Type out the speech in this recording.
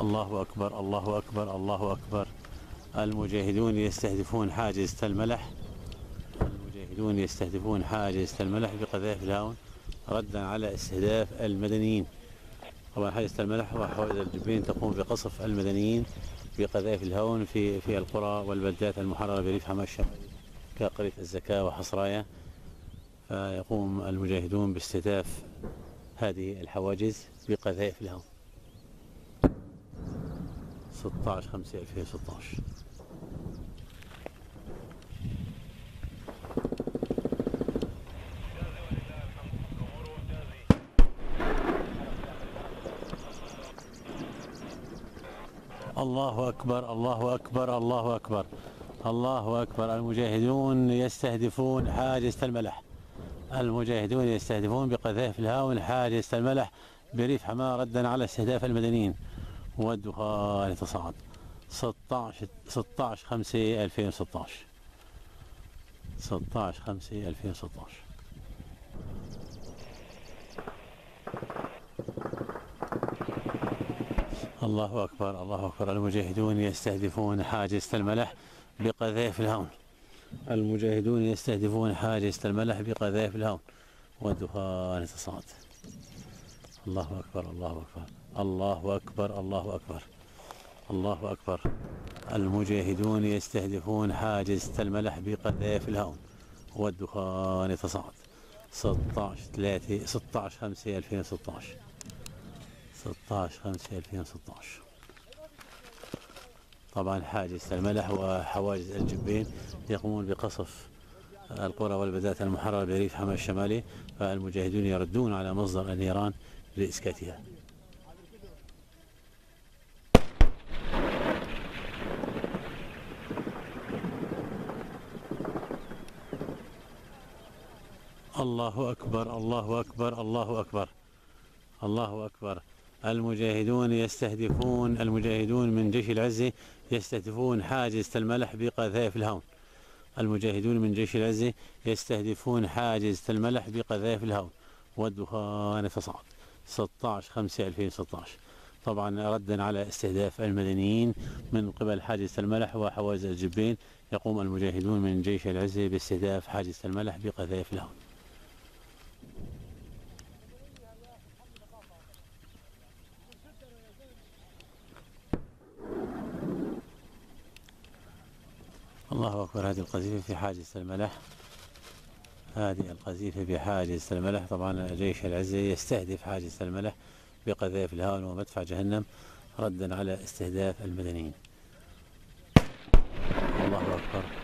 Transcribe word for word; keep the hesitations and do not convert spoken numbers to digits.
الله أكبر الله أكبر الله أكبر. المجاهدون يستهدفون حاجز تل ملح. المجاهدون يستهدفون حاجز تل ملح بقذائف الهاون ردا على استهداف المدنيين. طبعا حاجز تل ملح وحوائج الجبين تقوم بقصف المدنيين بقذائف الهاون في في القرى والبلدات المحررة بريف حماة الشمالي كقرية الزكاة وحصرايا. فيقوم المجاهدون باستهداف هذه الحواجز بقذائف الهاون. ستة عشر خمسة ألفين وستة عشر. الله أكبر الله أكبر الله أكبر الله أكبر. المجاهدون يستهدفون حاجز تل ملح. المجاهدون يستهدفون بقذائف الهاون حاجز تل ملح بريف حماة ردا على استهداف المدنيين والدخان يتصاعد. ستة عشر خمسة ألفين وستة عشر. ستة عشر خمسة ألفين وستة عشر. الله أكبر الله أكبر. المجاهدون يستهدفون حاجز تل ملح بقذائف الهاون. المجاهدون يستهدفون حاجز تل ملح بقذائف الهاون والدخان يتصاعد. الله أكبر الله أكبر الله أكبر الله أكبر الله أكبر. المجاهدون يستهدفون حاجز تل ملح بقذائف الهاون والدخان يتصاعد. ستة عشر ثلاثة ستة عشر خمسة ألفين وستة عشر. ستة عشر خمسة ألفين وستة عشر. طبعا حاجز تل ملح وحواجز الجبين يقومون بقصف القرى والبلدات المحررة بريف حماة الشمالي. فالمجاهدون يردون على مصدر النيران لإسكاتها. الله أكبر الله أكبر الله أكبر الله أكبر. المجاهدون يستهدفون المجاهدون من جيش العزة يستهدفون حاجز تل ملح بقذائف الهاون. المجاهدون من جيش العزة يستهدفون حاجز تل ملح بقذائف الهاون والدخان يتصاعد. ستة عشر خمسة ألفين وستة عشر. طبعا ردا على استهداف المدنيين من قبل حاجز تل ملح وحواجز الجبين يقوم المجاهدون من جيش العزة باستهداف حاجز تل ملح بقذائف الهاون. الله أكبر. هذه القذيفة في حاجز تل ملح. هذه القذيفة في حاجز تل ملح. طبعا جيش العزة يستهدف حاجز تل ملح بقذائف الهاون ومدفع جهنم ردا على استهداف المدنيين. الله أكبر.